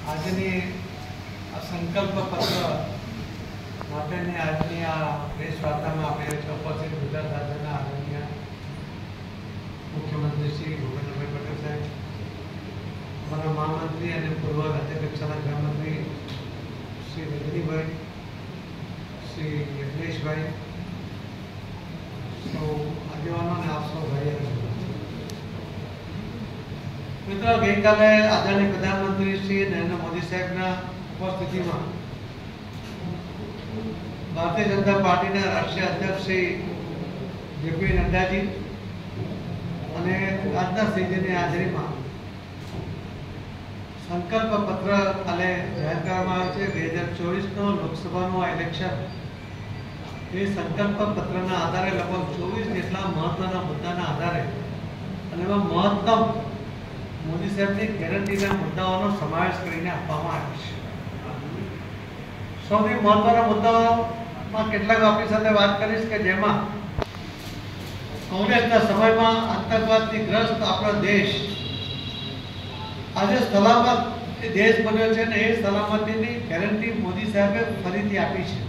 આજની આ સંકલ્પ પત્ર માટેની આજની આ પ્રેસ વાર્તામાં આપણે ઉપસ્થિત ગુજરાત રાજ્યના આદરણીય મુખ્યમંત્રી શ્રી ભૂપેન્દ્રભાઈ પટેલ સાહેબ, અમારા મહામંત્રી અને પૂર્વ રાજ્ય કક્ષાના ગૃહમંત્રી શ્રી રજનીભાઈ, શ્રી યજ્ઞેશભાઈ, સૌ આગેવાનો અને આપ સૌ ભાઈઓ. મિત્રો, ગઈકાલે આદરણીય પ્રધાનમંત્રી શ્રી નરેન્દ્ર મોદી સાહેબના ઉપસ્થિતિમાં ભારતીય જનતા પાર્ટીના રાષ્ટ્રીય અધ્યક્ષ શ્રી જેપી નડ્ડાજી અને રાજનાથસિંહજીની હાજરીમાં સંકલ્પ પત્ર કાલે જાહેર કરવામાં આવ્યો છે. 2024નો લોકસભાનું આ ઇલેક્શન એ સંકલ્પ પત્રના આધારે લગભગ 24 જેટલા મહત્વના મુદ્દાના આધારે અને એમાં મહત્તમ મોદી સાહેબની ગેરંટીના મુદ્દાઓનો સમાવેશ કરીને આપવામાં આવ્યો છે. સૌથી મહત્વના મુદ્દાઓમાં કેટલાક આપણી સાથે વાત કરીશ કે જેમાં કોંગ્રેસના સમયમાં આતંકવાદથી ગ્રસ્ત આપણો દેશ આજે સલામત દેશ બન્યો છે અને એ સલામતીની ગેરંટી મોદી સાહેબે ફરીથી આપી છે.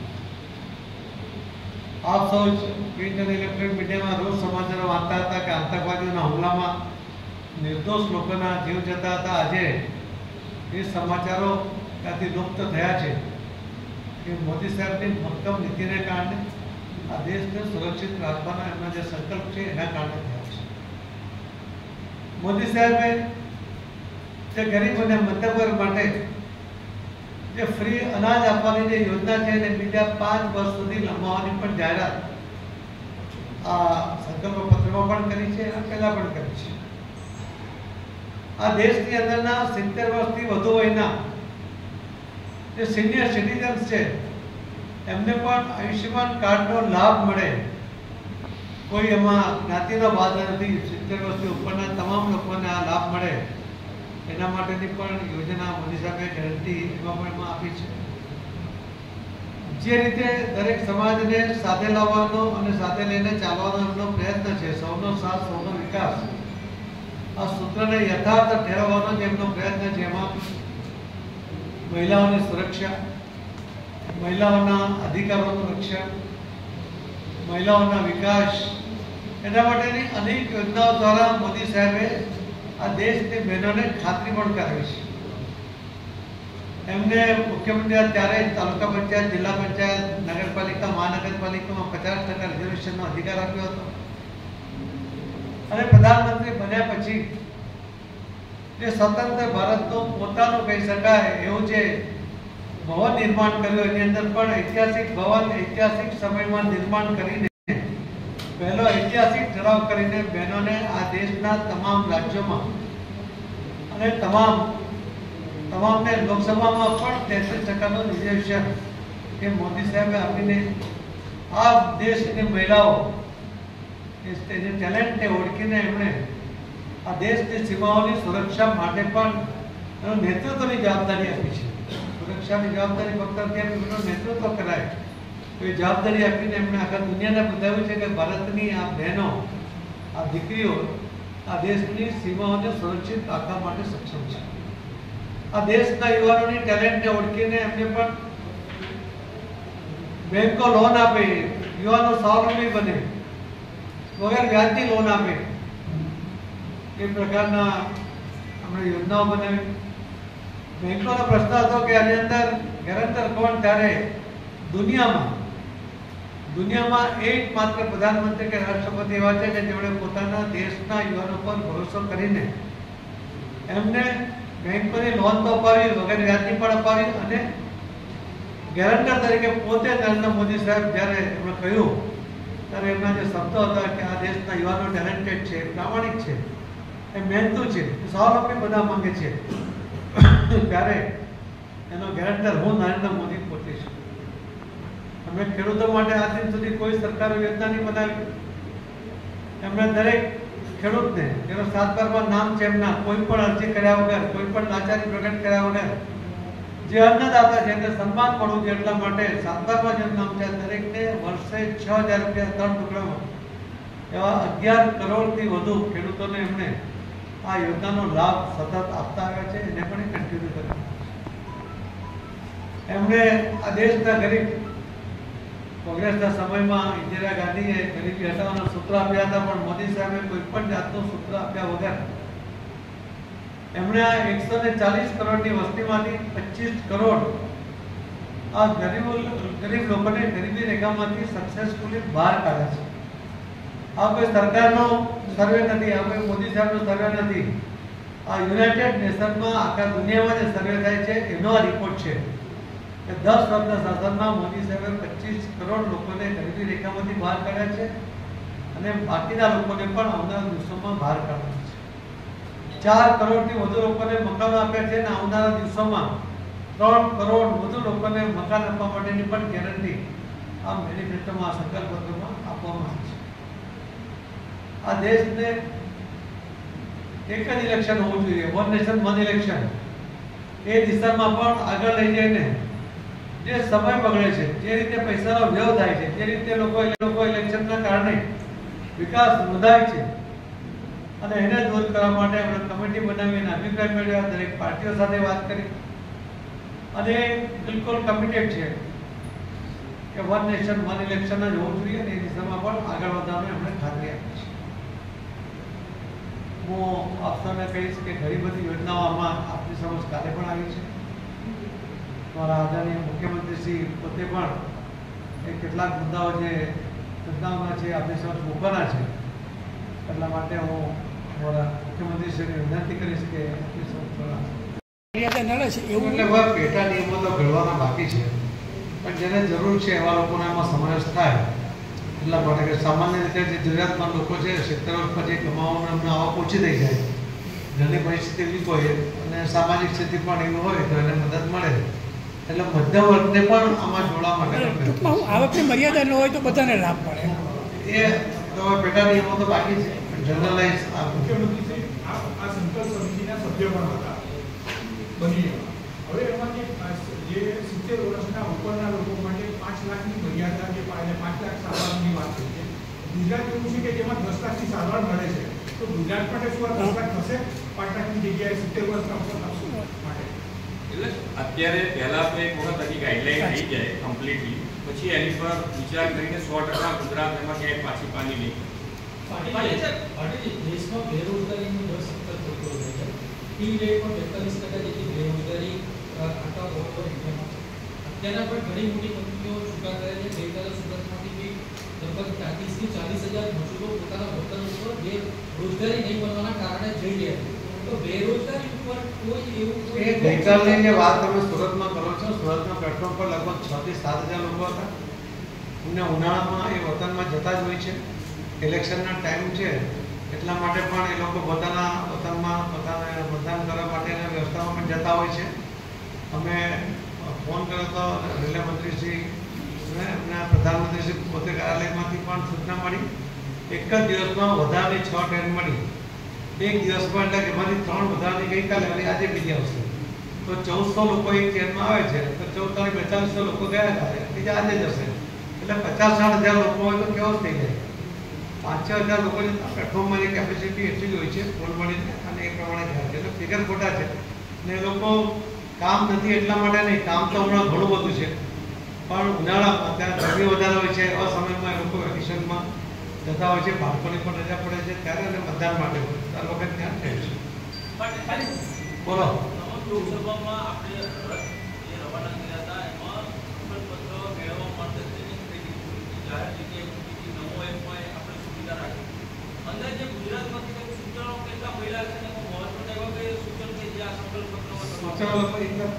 આપ સૌ પ્રિન્ટ અને ઇલેક્ટ્રોનિક મીડિયામાં રોજ સમાચારો વાંચતા હતા કે આતંકવાદીઓના હુમલામાં નિર્દોષ લોકોના જીવ જતા હતા. આજે એ સમાચારો ત્યાંથી લુપ્ત થયા છે કે મોદી સાહેબની મક્કમ નીતિને કારણે આ દેશને સુરક્ષિત રાખવાના એમના જે સંકલ્પ છે એના કારણે થયા છે. મોદી સાહેબે જે ગરીબ અને મધ્યમ વર્ગ માટે જે ફ્રી અનાજ આપવાની જે યોજના છે એને બીજા 5 વર્ષ સુધી લંબાવવાની પણ જાહેરાત આ સંકલ્પ પત્રમાં પણ કરી છે અને પહેલા પણ કરી છે. આ દેશની અંદરના 70 વર્ષથી વધુ વયના જે સિનિયર સિટીઝન્સ છે એમને પણ આયુષ્યમાન કાર્ડનો લાભ મળે. કોઈ એમાં જ્ઞાતિનો બાદ નથી. 70 વર્ષથી ઉપરના તમામ લોકોને આ લાભ મળે એના માટેની પણ યોજના મોદી સાહેબે ગેરંટી એમાં આપી છે. જે રીતે દરેક સમાજને સાથે લાવવાનો અને સાથે લઈને ચાલવાનો એમનો પ્રયત્ન છે, સૌનો સાથ સૌનો વિકાસ, આ સૂત્રને યથાર્થ ઠેરવવાનો જે એમનો પ્રયત્ન છે એમાં મહિલાઓની સુરક્ષા, મહિલાઓના અધિકારોનું રક્ષણ, મહિલાઓના વિકાસ, એના માટેની અનેક યોજનાઓ દ્વારા મોદી સાહેબે આ દેશની બહેનોને ખાતરી પણ કરાવી છે. એમને મુખ્યમંત્રી ત્યારે તાલુકા પંચાયત, જિલ્લા પંચાયત, નગરપાલિકા, મહાનગરપાલિકામાં 50% રિઝર્વેશનનો અધિકાર આપ્યો હતો અને પ્રધાનમંત્રી બન્યા પછી જે સ્વતંત્ર ભારતનું પોતાનું કહી શકાય એવું જે ભવન નિર્માણ કર્યું એની અંદર પણ ઐતિહાસિક ભવન ઐતિહાસિક સમયમાં નિર્માણ કરીને પહેલો ઐતિહાસિક ઠરાવ કરીને બહેનોને આ દેશના તમામ રાજ્યોમાં અને તમામને લોકસભામાં પણ 33% રિઝર્વેશન એ મોદી સાહેબે આપીને આ દેશની મહિલાઓ તેની ટેલેન્ટને ઓળખીને એમણે આ દેશની સીમાઓની સુરક્ષા માટે પણ એનું નેતૃત્વની જવાબદારી આપી છે. સુરક્ષાની જવાબદારી ફક્ત એનું નેતૃત્વ કરાય એ જવાબદારી આપીને એમણે આખા દુનિયાને બતાવ્યું છે કે ભારતની આ બહેનો, આ દીકરીઓ આ દેશની સીમાઓને સુરક્ષિત રાખવા માટે સક્ષમ છે. આ દેશના યુવાનોની ટેલેન્ટને ઓળખીને એમને પણ બેંકો લોન આપે, યુવાનો સ્વાવલંબી બને, વગર વ્યાજની લોન આપે એ પ્રકારના આપણે યોજનાઓ બનાવી. બેંકોનો પ્રશ્ન હતો કે આની અંદર ગેરંટર કોણ? ત્યારે દુનિયામાં એકમાત્ર પ્રધાનમંત્રી કે રાષ્ટ્રપતિ એવા છે કે જેમણે પોતાના દેશના યુવાનો પર ભરોસો કરીને એમને બેંકોની લોન તો અપાવી, વગર વ્યાજની પણ અપાવી અને ગેરંટર તરીકે પોતે નરેન્દ્ર મોદી સાહેબ જ્યારે એમણે કહ્યું ત્યારે એમના જે શબ્દો હતા કે આ દેશના યુવાનો ટેલેન્ટેડ છે, પ્રામાણિક છે, એ મહેનતુ છે, સ્વાવલંબી બધા માંગે છે, ત્યારે એનો ગેરંટર હું નરેન્દ્ર મોદી પોતે છું. અમે ખેડૂતો માટે આજ દિન સુધી કોઈ સરકારે યોજના નહીં બનાવી. એમણે દરેક ખેડૂતને જેનો 7/12માં નામ છે એમના કોઈ પણ અરજી કર્યા વગર, કોઈ પણ લાચારી પ્રગટ કર્યા વગર જે અન્નદાતા છે એને સન્માન મળવું જોઈએ એટલા માટે 7/12માં જેમ નામ છે દરેકને વર્ષે 6000 રૂપિયા 3 ટુકડામાં એવા 11 કરોડથી વધુ ખેડૂતોને એમણે આ યોજનાનો લાભ સતત આપતા આવ્યા છે. એને પણ કન્ટિન્યુ કર્યો. એમણે આ દેશના ગરીબ કોંગ્રેસના સમયમાં ઇન્દિરા ગાંધીએ ગરીબી હટાવવાના સૂત્ર આપ્યા હતા, પણ મોદી સાહેબે કોઈ પણ જાતનું સૂત્ર આપ્યા વગર એમણે 140 કરોડની વસ્તીમાંથી 25 કરોડ આ ગરીબ લોકોને ગરીબી રેખામાંથી સક્સેસફુલી બહાર કાઢ્યા છે. આ કોઈ સરકારનો સર્વે નથી, આ કોઈ મોદી સાહેબનો સર્વે નથી. આ યુનાઇટેડ નેશનમાં આખા દુનિયામાં જે સર્વે થાય છે એનો આ રિપોર્ટ છે કે 10 વર્ષના શાસનમાં મોદી સાહેબે 25 કરોડ લોકોને ગરીબી રેખામાંથી બહાર કાઢ્યા છે અને બાકીના લોકોને પણ આવનારા દિવસોમાં બહાર કાઢવાના છે. 4 કરોડથી વધુ લોકોને મકાનો આપ્યા છે અને આવનારા દિવસોમાં 3 કરોડ વધુ લોકોને મકાન આપવા માટેની પણ ગેરંટી આ મેનિફેસ્ટોમાં, સંકલ્પ પત્રમાં આપવામાં આવી છે. આ દેશને એક જ ઇલેક્શન હોવું જોઈએ, વન નેશન વન ઇલેક્શન. એ દિશામાં પણ આગળ લઈ જઈને જે સમય બગડે છે, જે રીતે પૈસાનો વ્યય થાય છે, જે રીતે લોકો ઇલેક્શનના કારણે વિકાસ નોંધાય છે અને એને દૂર કરવા માટે આપણે કમિટી બનાવીને અભિપ્રાય મેળવ્યા, દરેક પાર્ટીઓ સાથે વાત કરી અને બિલકુલ કમિટેડ છે કે વન નેશન વન ઇલેક્શન જ હોવું જોઈએ અને એ દિશામાં પણ આગળ વધવાની આપણે ખાતરી આપી છે. હું આપ સૌને કહીશ કે ઘણી બધી યોજનાઓ આમાં આપની સમક્ષ કાલે પણ આવી છે. મારા આદરણીય મુખ્યમંત્રીશ્રી પોતે પણ એ કેટલાક મુદ્દાઓ જે યોજનાઓના છે આપની સમક્ષ મૂકવાના છે, એટલા માટે હું મારા મુખ્યમંત્રીશ્રીને વિનંતી કરીશ કે આપની સમક્ષ પેટા નિયમો તો ઘડવાના બાકી છે, પણ જેને જરૂર છે એવા લોકોને એમાં સમાવેશ થાય એટલા માટે કે સામાન્ય રીતે જે જરૂરિયાતમંદ લોકો છે 70 વર્ષ પછી કમાવાનું એમને આવક ઓછી થઈ જાય, ઘરની પરિસ્થિતિ વીક હોય અને સામાજિક સ્થિતિ પણ એવી હોય તો એને મદદ મળે, એટલે મધ્યમ વર્ગને પણ આમાં જોડવા માટે આવકની મર્યાદા ન હોય તો બધાને લાભ મળે. એ તો પેટા નિયમો તો બાકી છે, જનરલાઇઝ મુખ્યમંત્રી આ સંકલ્પ સમિતિના સભ્ય પણ હતા બની. હવે એમાંથી જે 70 વર્ષના ઉપરના લોકો માટે 5 લાખની મર્યાદા જે 5 લાખ સારવારની વાત થઈ છે. ગુજરાત એવું છે કે જેમાં 10 લાખની સારવાર મળે છે, તો ગુજરાત માટે શું આ 10 લાખ થશે? 5 લાખની જગ્યાએ 70 વર્ષના ઉપર માટે એટલે અત્યારે પહેલા તો એક વખત આખી ગાઈડલાઈન આવી જાય કમ્પ્લીટલી, પછી એની પર વિચાર કરીને 100% ગુજરાત એમાં ક્યાંય પાછી પાની નહીં. દેશમાં બેરોજગારીનું દર સતત વધતો રહે છે. ટી રેટમાં 42% જેટલી બેરોજગારી આખા ઓવર ઇન્ડિયામાં. અત્યારના પણ ઘણી મોટી કંપનીઓ છૂટા કરે છે. ગઈકાલે સુરતમાંથી બી લગભગ 30,000 થી 40,000 મજૂરો પોતાના વતન ઉપર બેરોજગારી નહીં બનવાના કારણે જઈ રહ્યા છે. તો બેરોજગારી ઉપર કોઈ એવું ગઈકાલની જે વાત તમે સુરતમાં કરો છો, સુરતના પ્લેટફોર્મ પર લગભગ 6,000 થી 7,000 લોકો હતા. અમને ઉનાળામાં એ વતનમાં જતા જ હોય છે, ઇલેક્શનના ટાઈમ છે એટલા માટે પણ એ લોકો પોતાના વતનમાં પોતાને મતદાન કરવા માટેની વ્યવસ્થામાં પણ જતા હોય છે. અમે ફોન કર્યો તો રેલવે મંત્રીશ્રી અને પ્રધાનમંત્રીશ્રી પોતે કાર્યાલયમાંથી પણ સૂચના મળી. એક જ દિવસમાં વધારાની 6 ટ્રેન મળી. એક દિવસમાં એટલે કે એમાંથી 3 વધારાની ગઈકાલે અને આજે બીજી આવશે, તો 1400 લોકો એક ટ્રેનમાં આવે છે, તો 14 4200 લોકો ગયા હતા, બીજા આજે જશે, એટલે 50-60,000 લોકો હોય તો કેવો થઈ જાય. 5,000 લોકોની પ્લેટફોર્મની કેપેસિટી એટલી હોય છે ફોન મળીને, અને એ પ્રમાણે જાય છે, એટલે ફિગર ખોટા છે. ને એ લોકો કામ નથી એટલા માટે નહીં, કામ તો હમણાં ઘણું બધું છે, પણ ઉનાળામાં ત્યાં ગરમી વધારે હોય છે, એવા સમયમાં એ લોકો વેકેશનમાં જતા હોય છે, બાળકોની પણ રજા પડે છે ત્યારે, અને મતદાન માટે હોય દર વખત ત્યાં થાય છે. બોલો. લોકસભામાં આપણે જે રવાના કર્યા હતા એમાં સંકલ્પપત્ર મેળવવા માટે જાહેર જગ્યાએ નમો એપમાં આપણે સુવિધા રાખી. અંદર જે ગુજરાતમાંથી કોઈ સૂચનો કેટલા મહિલા છે એમાં મહત્વના એવા કઈ સૂચન છે જે આ સંકલ્પપત્રમાં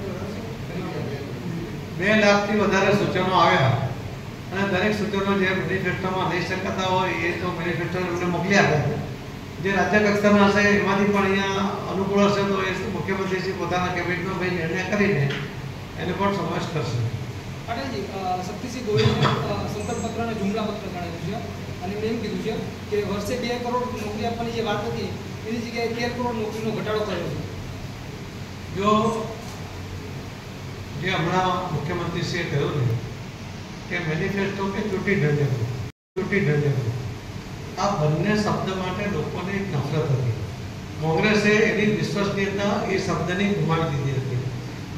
2 લાખથી વધારે સૂચનો આવ્યા અને દરેક સૂચનો જે મેનિફેસ્ટોમાં લઈ શકાતા હોય એ તો મેનિફેસ્ટો એમને મોકલી આપ્યા. જે રાજ્ય કક્ષાના હશે એમાંથી પણ અહીંયા અનુકૂળ હશે તો એ મુખ્યમંત્રીશ્રી પોતાના કેબિનેટમાં ભાઈ નિર્ણય કરીને એને પણ સમાવેશ કરશે. અટલજી, શક્તિસિંહ ગોહિલે સંકલ્પપત્રને જુમલાપત્ર ગણાવ્યું છે અને એમ કીધું છે કે વર્ષે 2 કરોડ નોકરી આપવાની જે વાત હતી એની જગ્યાએ 13 કરોડ નોકરીનો ઘટાડો કર્યો છે. જો જે હમણાં મુખ્યમંત્રીશ્રીએ કહ્યું ને કે મેનિફેસ્ટો કે ચૂંટી ઢળેલું, આ બંને શબ્દ માટે લોકોને એક નફરત હતી. કોંગ્રેસે એની વિશ્વસનીયતા એ શબ્દની ગુમાવી દીધી હતી.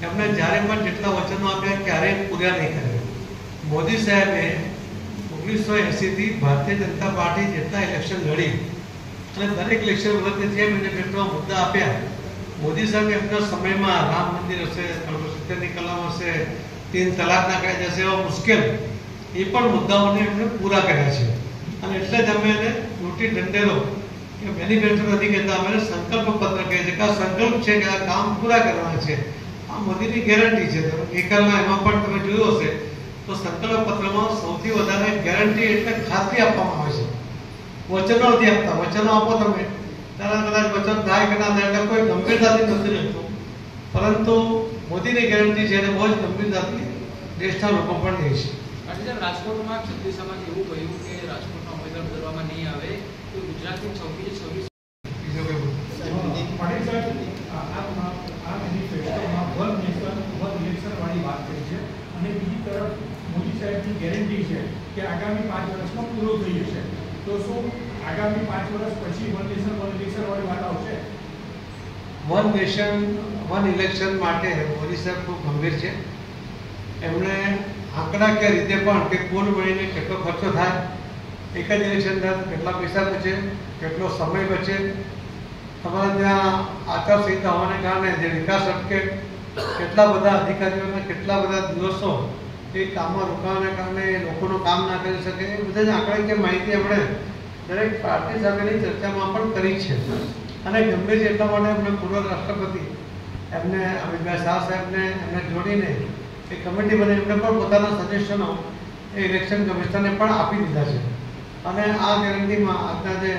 એમણે જ્યારે પણ જેટલા વચનો આપ્યા ક્યારેય પૂરા નહીં કર્યા. મોદી સાહેબે 1980થી ભારતીય જનતા પાર્ટી જેટલા ઇલેક્શન લડી અને દરેક ઇલેક્શન વખતે જે મેનિફેસ્ટોમાં મુદ્દા આપ્યા, મોદી સાહેબે એમના સમયમાં રામ મંદિર હશે, 370ની કલમ હશે, 3 તલાકના કાયદા હશે, એવા મુશ્કેલ એ પણ મુદ્દાઓને એમણે પૂરા કર્યા છે. અને એટલે જ અમે એને મોટી ઢંઢેરો કે મેનિફેસ્ટો નથી કહેતા, અમે સંકલ્પ પત્ર કહે છે કે આ સંકલ્પ છે કે આ કામ પૂરા કરવાના છે. આ મોદીની ગેરંટી છે. એકલના એમાં પણ તમે જોયું હશે તો સંકલ્પ પત્રમાં સૌથી વધારે ગેરંટી એટલે ખાતરી આપવામાં આવે છે. વચનો નથી આપતા. વચનો આપો તમે ત્યારે કદાચ વચન થાય કે ના થાય એટલે કોઈ ગંભીરતાથી નથી રહેતું, પરંતુ મોદીની ગેરંટી છે એને બહુ જ ગંભીરતાથી દેશના લોકો પણ લે છે. રાજકોટમાં ક્ષત્રિય સમાજ એવું કહ્યું કે રાજકોટના ઉમેદવાર બદલવામાં નહીં આવે તો ગુજરાતની 26 બીજો કોઈ પટેલ સાહેબ, આ મેનિફેસ્ટોમાં વન નેશન વન ઇલેક્શન વાળી વાત કરી છે અને બીજી તરફ મોદી સાહેબની ગેરંટી છે કે આગામી 5 વર્ષમાં પૂરો થઈ જશે. તો શું આગામી 5 વર્ષ પછી વન નેશન વન ઇલેક્શન વાળી વાત આવશે? વન નેશન વન ઇલેક્શન માટે મોદી સાહેબ ખૂબ ગંભીર છે. એમણે આંકડાકીય રીતે પણ કે કુલ મળીને કેટલો ખર્ચો થાય, એક જ ઇલેક્શન થાય તો કેટલા પૈસા બચે, કેટલો સમય બચે, તમારા ત્યાં આચારસંહિતા હોવાને કારણે જે વિકાસ અટકે, કેટલા બધા અધિકારીઓને કેટલા બધા દિવસો એ કામમાં રોકાવાને કારણે લોકોનું કામ ના કરી શકે, એ બધા જ આંકડાકીય માહિતી એમણે દરેક પાર્ટી સાથેની ચર્ચામાં પણ કરી છે. અને ગંભીર છે એટલા માટે એમણે પૂર્વ રાષ્ટ્રપતિ એમને અમિતભાઈ શાહ સાહેબને એમને જોડીને એ કમિટી બની એમણે પણ પોતાના સજેશનો એ ઇલેક્શન કમિશનરને પણ આપી દીધા છે. અને આ ગેરંટીમાં આજના જે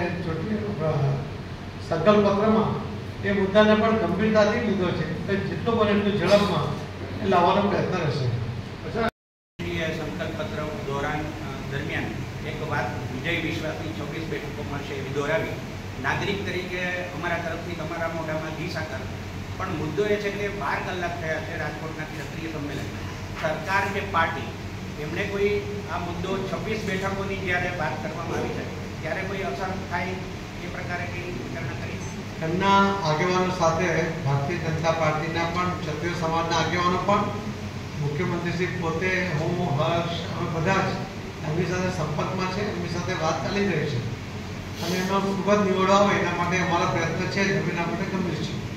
સંકલ્પ પત્રમાં એ મુદ્દાને પણ ગંભીરતાથી લીધો છે કે જેટલું બને એટલું ઝડપમાં એ લાવવાનો પ્રયત્ન રહેશે. સંકલ્પ પત્ર દરમિયાન એક વાત વિજય વિશ્વાસની 26 બેઠકો મળશે એવી દોરાવી. નાગરિક તરીકે અમારા તરફથી તમારા મોઢામાં ઘી સાકર, પણ મુદ્દો એ છે કે 12 કલાક થયા છે રાજકોટના ક્ષત્રિય સંમેલન. સરકાર કે પાર્ટી એમણે કોઈ આ મુદ્દો 26 બેઠકોની જ્યારે વાત કરવામાં આવી છે ત્યારે કોઈ અસર થાય એ પ્રકારે કઈ વિચારણા કરી? એમના આગેવાનો સાથે ભારતીય જનતા પાર્ટીના પણ ક્ષત્રિય સમાજના આગેવાનો પણ મુખ્યમંત્રીશ્રી પોતે, હું, હર્ષ, અમે બધા જ એમની સાથે સંપર્કમાં છે. એમની સાથે વાત ચાલી રહી છે અને એનો સુખદ નિવડો આવે એના માટે અમારા પ્રયત્ન છે જ. એના માટે ગંભીર છે.